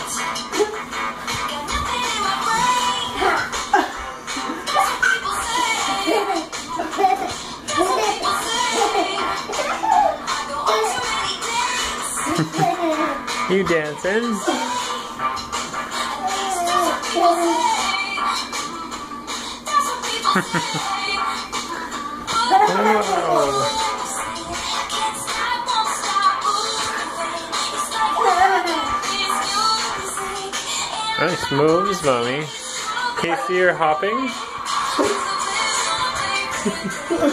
You dancing? Nice moves, mommy. Casey, you're hopping?